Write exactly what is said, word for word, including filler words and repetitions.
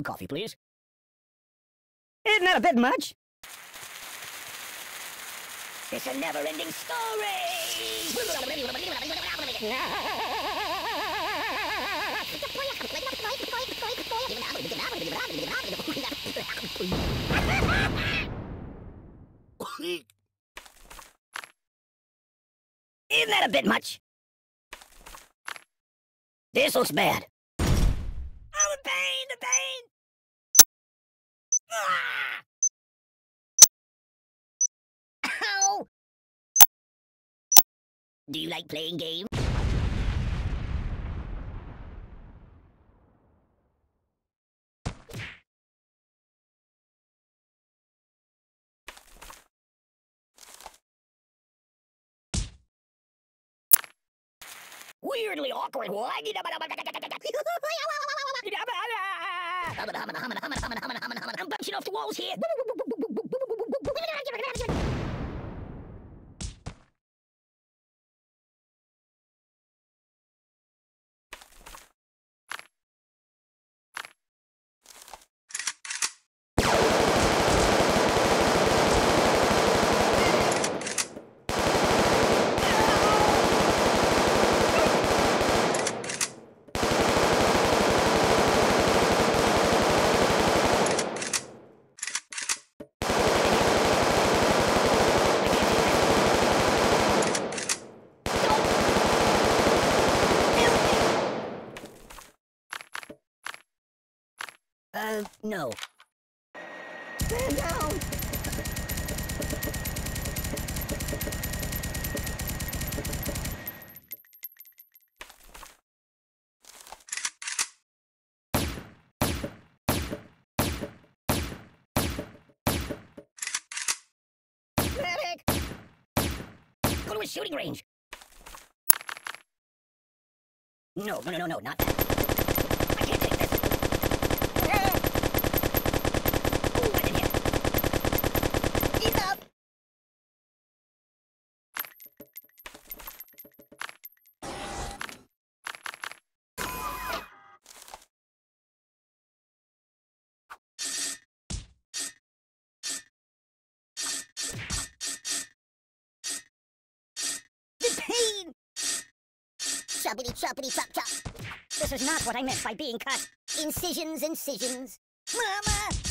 coffee, please. Isn't that a bit much? It's a never-ending story! Isn't that a bit much? This looks bad. Oh, the pain, the pain! Ah! Ow! Do you like playing games? Weirdly awkward. I'm bouncing off the walls here. Uh, no. Stand down! Medic! Go to a shooting range! No, no, no, no, no, not that. I can't take this! Pain! Choppity choppity chop chop. This is not what I meant by being cut. Incisions, incisions. Mama!